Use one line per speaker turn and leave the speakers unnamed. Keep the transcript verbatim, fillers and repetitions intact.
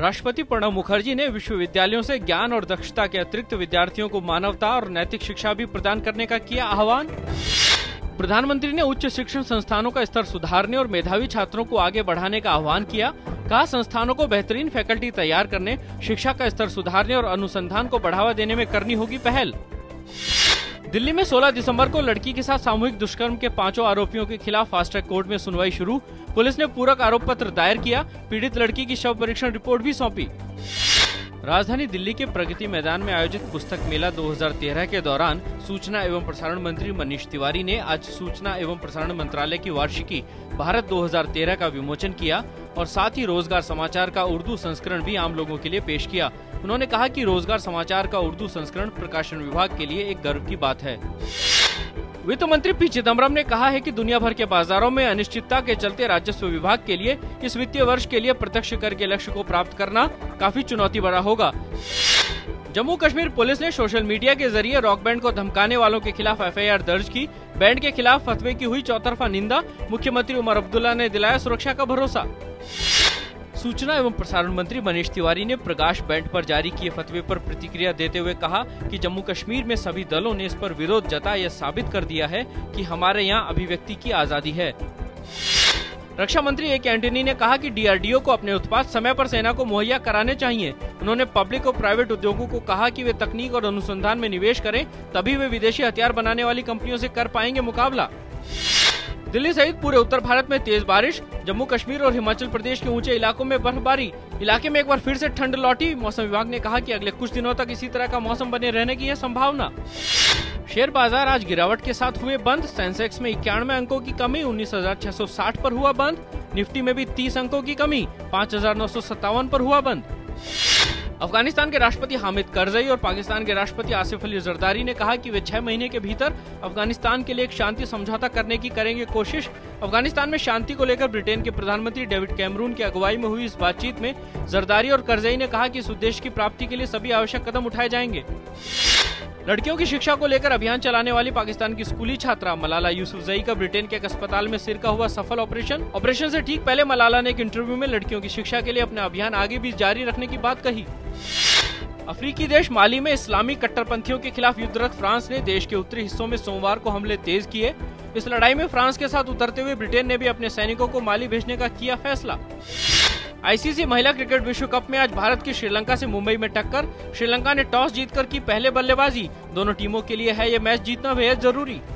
राष्ट्रपति प्रणब मुखर्जी ने विश्वविद्यालयों से ज्ञान और दक्षता के अतिरिक्त विद्यार्थियों को मानवता और नैतिक शिक्षा भी प्रदान करने का किया आह्वान। प्रधानमंत्री ने उच्च शिक्षण संस्थानों का स्तर सुधारने और मेधावी छात्रों को आगे बढ़ाने का आह्वान किया। कहा, संस्थानों को बेहतरीन फैकल्टी तैयार करने, शिक्षा का स्तर सुधारने और अनुसंधान को बढ़ावा देने में करनी होगी पहल। दिल्ली में सोलह दिसंबर को लड़की के साथ सामूहिक दुष्कर्म के पांचों आरोपियों के खिलाफ फास्ट ट्रैक कोर्ट में सुनवाई शुरू। पुलिस ने पूरक आरोप पत्र दायर किया। पीड़ित लड़की की शव परीक्षण रिपोर्ट भी सौंपी। राजधानी दिल्ली के प्रगति मैदान में आयोजित पुस्तक मेला दो हज़ार तेरह के दौरान सूचना एवं प्रसारण मंत्री मनीष तिवारी ने आज सूचना एवं प्रसारण मंत्रालय की वार्षिकी भारत दो हज़ार तेरह का विमोचन किया और साथ ही रोजगार समाचार का उर्दू संस्करण भी आम लोगों के लिए पेश किया। उन्होंने कहा कि रोजगार समाचार का उर्दू संस्करण प्रकाशन विभाग के लिए एक गर्व की बात है। वित्त मंत्री पी चिदम्बरम ने कहा है कि दुनिया भर के बाजारों में अनिश्चितता के चलते राजस्व विभाग के लिए इस वित्तीय वर्ष के लिए प्रत्यक्ष कर के लक्ष्य को प्राप्त करना काफी चुनौती भरा होगा। जम्मू कश्मीर पुलिस ने सोशल मीडिया के जरिए रॉक बैंड को धमकाने वालों के खिलाफ एफ आई आर दर्ज की। बैंड के खिलाफ फतवे की हुई चौतरफा निंदा। मुख्यमंत्री उमर अब्दुल्ला ने दिलाया सुरक्षा का भरोसा। सूचना एवं प्रसारण मंत्री मनीष तिवारी ने प्रकाश बैंड पर जारी किए फतवे पर प्रतिक्रिया देते हुए कहा कि जम्मू कश्मीर में सभी दलों ने इस पर विरोध जताया, यह साबित कर दिया है कि हमारे यहाँ अभिव्यक्ति की आजादी है। रक्षा मंत्री ए के एंटनी ने कहा कि डी आर डी ओ को अपने उत्पाद समय पर सेना को मुहैया कराने चाहिए। उन्होंने पब्लिक और प्राइवेट उद्योगों को कहा कि वे तकनीक और अनुसंधान में निवेश करें, तभी वे विदेशी हथियार बनाने वाली कंपनियों से कर पाएंगे मुकाबला। दिल्ली सहित पूरे उत्तर भारत में तेज बारिश। जम्मू कश्मीर और हिमाचल प्रदेश के ऊंचे इलाकों में बर्फबारी। इलाके में एक बार फिर से ठंड लौटी। मौसम विभाग ने कहा कि अगले कुछ दिनों तक इसी तरह का मौसम बने रहने की है संभावना। शेयर बाजार आज गिरावट के साथ हुए बंद। सेंसेक्स में इक्यानवे अंकों की कमी, उन्नीस हजार छह सौ साठ पर हुआ बंद। निफ्टी में भी तीस अंकों की कमी, पाँच हजार नौ सौ सत्तावन पर हुआ बंद। अफगानिस्तान के राष्ट्रपति हामिद करजई और पाकिस्तान के राष्ट्रपति आसिफ अली जरदारी ने कहा कि वे छह महीने के भीतर अफगानिस्तान के लिए एक शांति समझौता करने की करेंगे कोशिश। अफगानिस्तान में शांति को लेकर ब्रिटेन के प्रधानमंत्री डेविड कैमरून की अगुवाई में हुई इस बातचीत में जरदारी और करजई ने कहा कि इस उद्देश्य की प्राप्ति के लिए सभी आवश्यक कदम उठाए जाएंगे। लड़कियों की शिक्षा को लेकर अभियान चलाने वाली पाकिस्तान की स्कूली छात्रा मलाला यूसुफजई का ब्रिटेन के एक अस्पताल में सिर का हुआ सफल ऑपरेशन। ऑपरेशन से ठीक पहले मलाला ने एक इंटरव्यू में लड़कियों की शिक्षा के लिए अपना अभियान आगे भी जारी रखने की बात कही। अफ्रीकी देश माली में इस्लामी कट्टरपंथियों के खिलाफ युद्धरत फ्रांस ने देश के उत्तरी हिस्सों में सोमवार को हमले तेज किए। इस लड़ाई में फ्रांस के साथ उतरते हुए ब्रिटेन ने भी अपने सैनिकों को माली भेजने का किया फैसला। आई सी सी महिला क्रिकेट विश्व कप में आज भारत की श्रीलंका से मुंबई में टक्कर। श्रीलंका ने टॉस जीतकर की पहले बल्लेबाजी। दोनों टीमों के लिए है ये मैच जीतना बेहद जरूरी।